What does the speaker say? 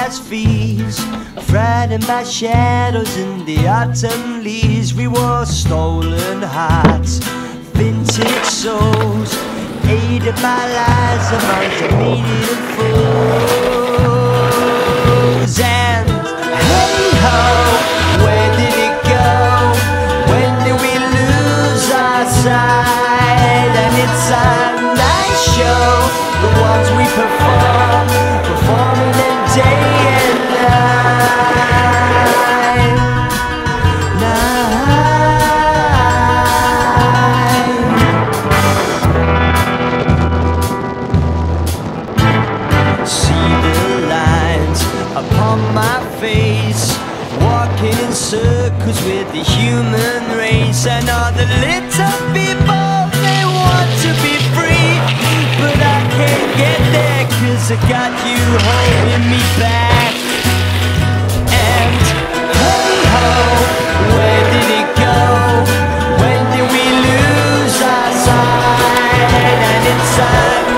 as thieves, frightened by shadows in the autumn leaves. We wore stolen hearts, vintage souls, aided by lies amongst the meaning and fools. And hey ho, where did it go? When did we lose our sight? And it's a nice show, the ones we perform, performing in day and night. See the lines upon my face, walking in circles with the human race. And all the little people, they want to be free, but I can't get there 'cause I got you holding me back. And hey ho, where did it go? When did we lose our sight? And it's